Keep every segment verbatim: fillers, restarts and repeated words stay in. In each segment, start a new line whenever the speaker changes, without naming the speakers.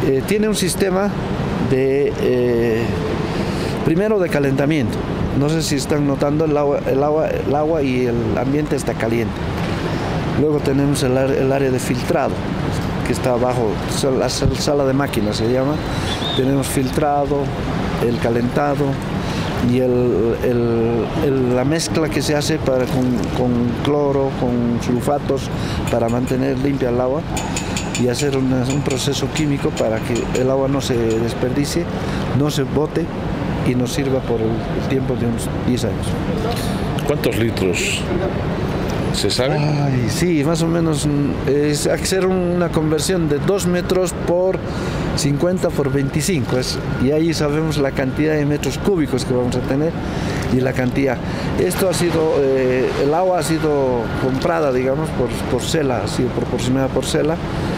Eh, tiene un sistema de, eh, primero de calentamiento. No sé si están notando, el agua, el agua, el agua y el ambiente está caliente. Luego tenemos el, el área de filtrado, que está abajo, la sala de máquinas se llama. Tenemos filtrado, el calentado y el, el, el, la mezcla que se hace para, con, con cloro, con sulfatos, para mantener limpia el agua y hacer una, un proceso químico para que el agua no se desperdicie, no se bote y nos sirva por el, el tiempo de unos diez años.
¿Cuántos litros se sabe?
Ay, sí, más o menos es hacer una conversión de dos metros por cincuenta por veinticinco es, y ahí sabemos la cantidad de metros cúbicos que vamos a tener y la cantidad. Esto ha sido, eh, el agua ha sido comprada, digamos, por, por Sela, ha sido proporcionada por Sela,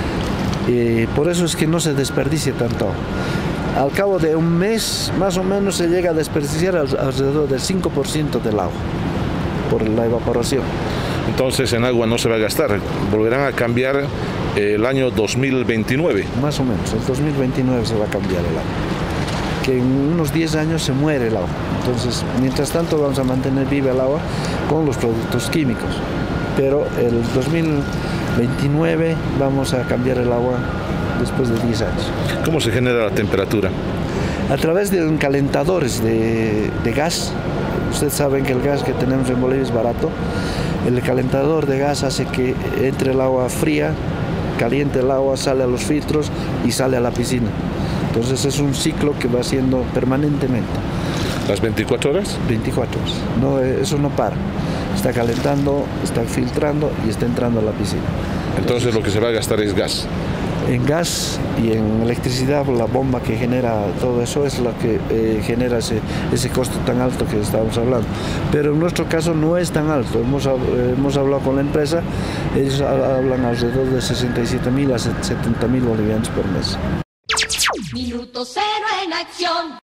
eh, por eso es que no se desperdicia tanto. Al cabo de un mes, más o menos, se llega a desperdiciar alrededor del cinco por ciento del agua por la evaporación.
Entonces en agua no se va a gastar, volverán a cambiar el año dos mil veintinueve.
Más o menos, el dos mil veintinueve se va a cambiar el agua. Que en unos diez años se muere el agua. Entonces, mientras tanto vamos a mantener viva el agua con los productos químicos. Pero el dos mil veintinueve vamos a cambiar el agua después de diez años.
¿Cómo se genera la temperatura?
A través de calentadores de, de gas. Ustedes saben que el gas que tenemos en Bolivia es barato. El calentador de gas hace que entre el agua fría, caliente el agua, sale a los filtros y sale a la piscina. Entonces es un ciclo que va haciendo permanentemente.
¿Las veinticuatro horas?
veinticuatro horas. No, eso no para. Está calentando, está filtrando y está entrando a la piscina.
Entonces lo que se va a gastar es gas.
En gas y en electricidad, la bomba que genera todo eso es lo que eh, genera ese, ese costo tan alto que estábamos hablando. Pero en nuestro caso no es tan alto. Hemos, hemos hablado con la empresa, ellos hablan alrededor de sesenta y siete mil a setenta mil bolivianos por mes.
Minuto cero en acción.